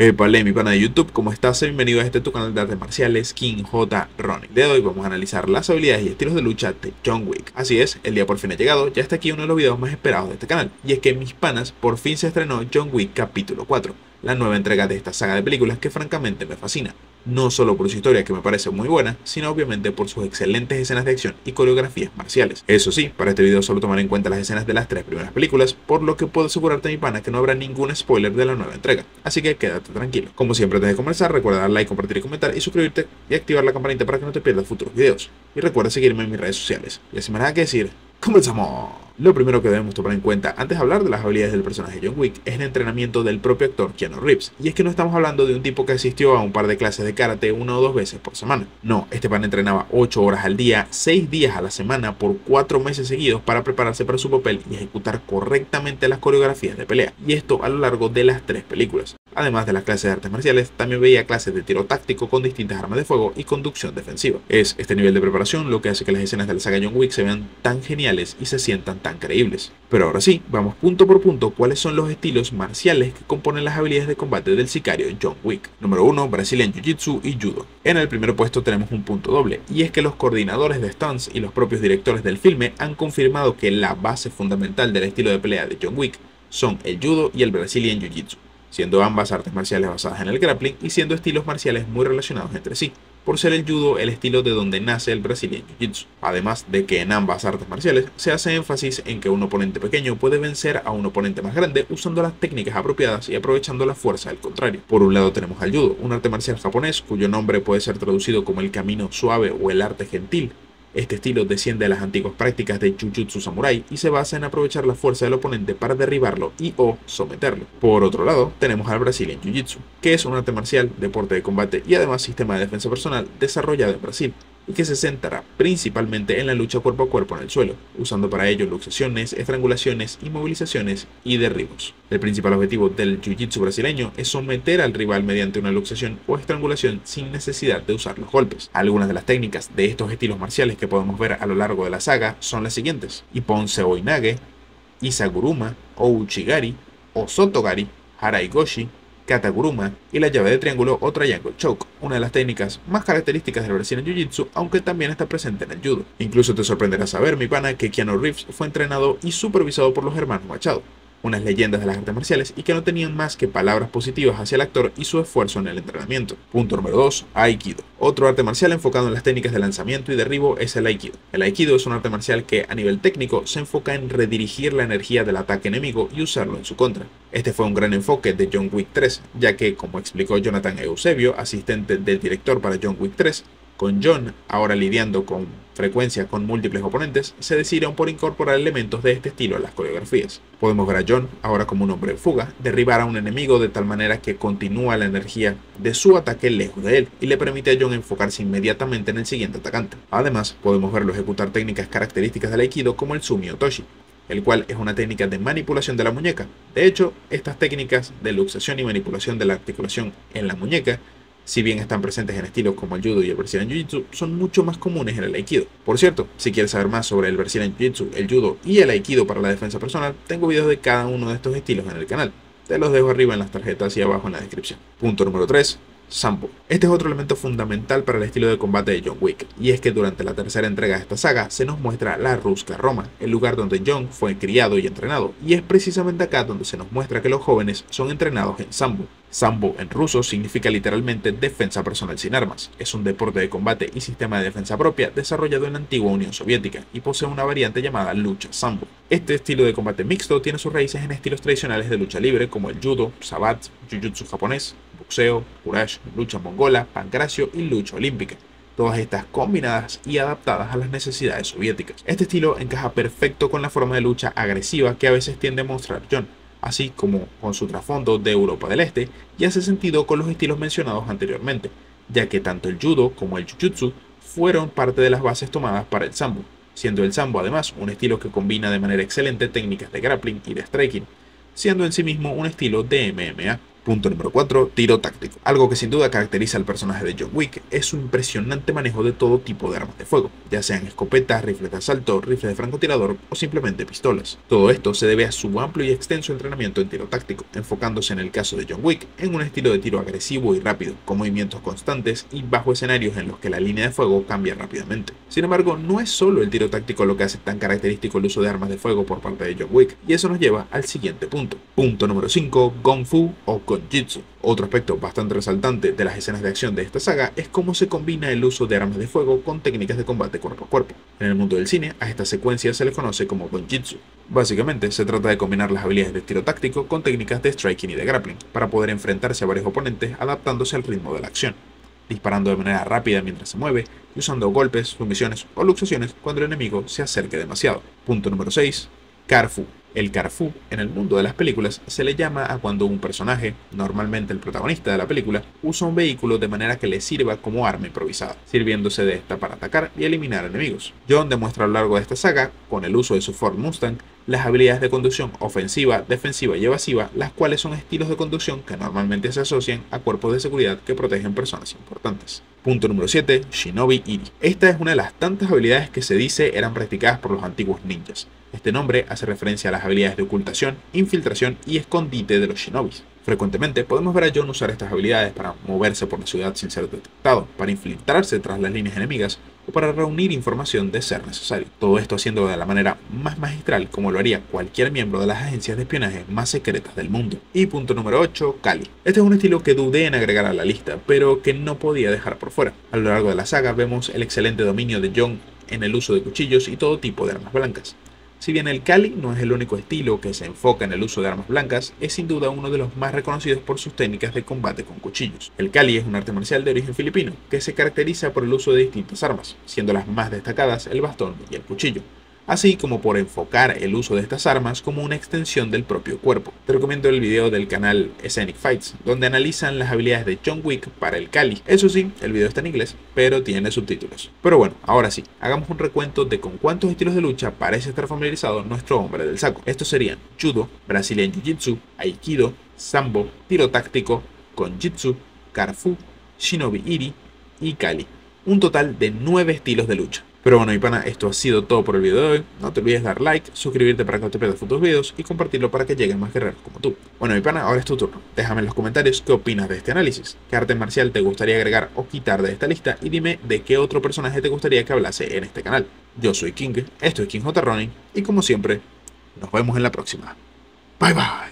Epale, mi pana de YouTube, ¿cómo estás? Bienvenido a este tu canal de artes marciales, King J. Ronnie. De hoy vamos a analizar las habilidades y estilos de lucha de John Wick. Así es, el día por fin ha llegado, ya está aquí uno de los videos más esperados de este canal. Y es que mis panas, por fin se estrenó John Wick capítulo 4, la nueva entrega de esta saga de películas que francamente me fascina. No solo por su historia que me parece muy buena, sino obviamente por sus excelentes escenas de acción y coreografías marciales. Eso sí, para este video solo tomaré en cuenta las escenas de las tres primeras películas, por lo que puedo asegurarte mi pana que no habrá ningún spoiler de la nueva entrega, así que quédate tranquilo. Como siempre antes de comenzar, recuerda dar like, compartir y comentar y suscribirte y activar la campanita para que no te pierdas futuros videos. Y recuerda seguirme en mis redes sociales. Y sin más nada que decir, ¡comenzamos! Lo primero que debemos tomar en cuenta antes de hablar de las habilidades del personaje John Wick es el entrenamiento del propio actor Keanu Reeves. Y es que no estamos hablando de un tipo que asistió a un par de clases de karate 1 o 2 veces por semana. No, este pan entrenaba 8 horas al día, 6 días a la semana por 4 meses seguidos para prepararse para su papel y ejecutar correctamente las coreografías de pelea. Y esto a lo largo de las 3 películas. Además de las clases de artes marciales, también veía clases de tiro táctico con distintas armas de fuego y conducción defensiva. Es este nivel de preparación lo que hace que las escenas de la saga John Wick se vean tan geniales y se sientan tan creíbles. Pero ahora sí, vamos punto por punto cuáles son los estilos marciales que componen las habilidades de combate del sicario John Wick. Número 1, Brazilian Jiu-Jitsu y Judo. En el primer puesto tenemos un punto doble, y es que los coordinadores de stunts y los propios directores del filme han confirmado que la base fundamental del estilo de pelea de John Wick son el Judo y el Brazilian Jiu-Jitsu, siendo ambas artes marciales basadas en el grappling y siendo estilos marciales muy relacionados entre sí, por ser el judo el estilo de donde nace el Brazilian Jiu-Jitsu. Además de que en ambas artes marciales se hace énfasis en que un oponente pequeño puede vencer a un oponente más grande usando las técnicas apropiadas y aprovechando la fuerza del contrario. Por un lado tenemos al judo, un arte marcial japonés cuyo nombre puede ser traducido como el camino suave o el arte gentil. Este estilo desciende de las antiguas prácticas de Jujutsu Samurai y se basa en aprovechar la fuerza del oponente para derribarlo y o someterlo. Por otro lado, tenemos al Brazilian Jiu-Jitsu, que es un arte marcial, deporte de combate y además sistema de defensa personal desarrollado en Brasil, y que se centra principalmente en la lucha cuerpo a cuerpo en el suelo, usando para ello luxaciones, estrangulaciones, inmovilizaciones y derribos. El principal objetivo del Jiu-Jitsu brasileño es someter al rival mediante una luxación o estrangulación sin necesidad de usar los golpes. Algunas de las técnicas de estos estilos marciales que podemos ver a lo largo de la saga son las siguientes: Ippon Seoi-nage, Isaguruma, Ouchigari, Osotogari, Haraigoshi, Kataguruma y la llave de triángulo o Triangle Choke, una de las técnicas más características del Brazilian Jiu-Jitsu, aunque también está presente en el judo. Incluso te sorprenderá saber, mi pana, que Keanu Reeves fue entrenado y supervisado por los hermanos Machado, unas leyendas de las artes marciales y que no tenían más que palabras positivas hacia el actor y su esfuerzo en el entrenamiento. Punto número 2, Aikido. Otro arte marcial enfocado en las técnicas de lanzamiento y derribo es el Aikido. El Aikido es un arte marcial que a nivel técnico se enfoca en redirigir la energía del ataque enemigo y usarlo en su contra. Este fue un gran enfoque de John Wick 3, ya que, como explicó Jonathan Eusebio, asistente del director para John Wick 3, con John ahora lidiando con frecuencia con múltiples oponentes, se decidieron por incorporar elementos de este estilo a las coreografías. Podemos ver a John, ahora como un hombre en fuga, derribar a un enemigo de tal manera que continúa la energía de su ataque lejos de él y le permite a John enfocarse inmediatamente en el siguiente atacante. Además, podemos verlo ejecutar técnicas características del Aikido como el Sumi Otoshi, el cual es una técnica de manipulación de la muñeca. De hecho, estas técnicas de luxación y manipulación de la articulación en la muñeca, si bien están presentes en estilos como el Judo y el Brazilian Jiu-Jitsu, son mucho más comunes en el Aikido. Por cierto, si quieres saber más sobre el Brazilian Jiu-Jitsu, el Judo y el Aikido para la defensa personal, tengo videos de cada uno de estos estilos en el canal. Te los dejo arriba en las tarjetas y abajo en la descripción. Punto número 3. Sambo. Este es otro elemento fundamental para el estilo de combate de John Wick, y es que durante la tercera entrega de esta saga se nos muestra la Ruska Roma, el lugar donde John fue criado y entrenado, y es precisamente acá donde se nos muestra que los jóvenes son entrenados en Sambo. Sambo en ruso significa literalmente defensa personal sin armas. Es un deporte de combate y sistema de defensa propia desarrollado en la antigua Unión Soviética y posee una variante llamada lucha Sambo. Este estilo de combate mixto tiene sus raíces en estilos tradicionales de lucha libre como el judo, sabat, jiu-jitsu japonés, boxeo, kurash, lucha mongola, pancracio y lucha olímpica, todas estas combinadas y adaptadas a las necesidades soviéticas. Este estilo encaja perfecto con la forma de lucha agresiva que a veces tiende a mostrar John, así como con su trasfondo de Europa del Este, y hace sentido con los estilos mencionados anteriormente, ya que tanto el judo como el jiu-jitsu fueron parte de las bases tomadas para el sambo, siendo el sambo además un estilo que combina de manera excelente técnicas de grappling y de striking, siendo en sí mismo un estilo de MMA. Punto número 4. Tiro táctico. Algo que sin duda caracteriza al personaje de John Wick es su impresionante manejo de todo tipo de armas de fuego, ya sean escopetas, rifles de asalto, rifles de francotirador o simplemente pistolas. Todo esto se debe a su amplio y extenso entrenamiento en tiro táctico, enfocándose en el caso de John Wick en un estilo de tiro agresivo y rápido, con movimientos constantes y bajo escenarios en los que la línea de fuego cambia rápidamente. Sin embargo, no es solo el tiro táctico lo que hace tan característico el uso de armas de fuego por parte de John Wick, y eso nos lleva al siguiente punto. Punto número 5. Kung Fu o Konjitsu. Otro aspecto bastante resaltante de las escenas de acción de esta saga es cómo se combina el uso de armas de fuego con técnicas de combate cuerpo a cuerpo. En el mundo del cine, a esta secuencia se le conoce como Konjitsu. Básicamente, se trata de combinar las habilidades de tiro táctico con técnicas de striking y de grappling, para poder enfrentarse a varios oponentes adaptándose al ritmo de la acción, disparando de manera rápida mientras se mueve y usando golpes, sumisiones o luxaciones cuando el enemigo se acerque demasiado. Punto número 6. Kung Fu. El Kung Fu, en el mundo de las películas, se le llama a cuando un personaje, normalmente el protagonista de la película, usa un vehículo de manera que le sirva como arma improvisada, sirviéndose de esta para atacar y eliminar enemigos. John demuestra a lo largo de esta saga, con el uso de su Ford Mustang, las habilidades de conducción ofensiva, defensiva y evasiva, las cuales son estilos de conducción que normalmente se asocian a cuerpos de seguridad que protegen personas importantes. Punto número 7. Shinobi Iri. Esta es una de las tantas habilidades que se dice eran practicadas por los antiguos ninjas. Este nombre hace referencia a las habilidades de ocultación, infiltración y escondite de los shinobis. Frecuentemente podemos ver a John usar estas habilidades para moverse por la ciudad sin ser detectado, para infiltrarse tras las líneas enemigas o para reunir información de ser necesario. Todo esto haciéndolo de la manera más magistral como lo haría cualquier miembro de las agencias de espionaje más secretas del mundo. Y punto número 8. Kali. Este es un estilo que dudé en agregar a la lista, pero que no podía dejar por fuera. A lo largo de la saga vemos el excelente dominio de John en el uso de cuchillos y todo tipo de armas blancas. Si bien el Kali no es el único estilo que se enfoca en el uso de armas blancas, es sin duda uno de los más reconocidos por sus técnicas de combate con cuchillos. El Kali es un arte marcial de origen filipino, que se caracteriza por el uso de distintas armas, siendo las más destacadas el bastón y el cuchillo, así como por enfocar el uso de estas armas como una extensión del propio cuerpo. Te recomiendo el video del canal Scenic Fights, donde analizan las habilidades de John Wick para el Kali. Eso sí, el video está en inglés, pero tiene subtítulos. Pero bueno, ahora sí, hagamos un recuento de con cuántos estilos de lucha parece estar familiarizado nuestro hombre del saco. Estos serían Judo, Brazilian Jiu-Jitsu, Aikido, Sambo, Tiro Táctico, Konjitsu, Kung Fu, Shinobi Iri y Kali. Un total de 9 estilos de lucha. Pero bueno, mi pana, esto ha sido todo por el video de hoy. No te olvides dar like, suscribirte para que no te pierdas futuros videos y compartirlo para que lleguen más guerreros como tú. Bueno, mi pana, ahora es tu turno. Déjame en los comentarios qué opinas de este análisis. ¿Qué arte marcial te gustaría agregar o quitar de esta lista? Y dime de qué otro personaje te gustaría que hablase en este canal. Yo soy King, esto es King J. Ronin y como siempre, nos vemos en la próxima. Bye bye.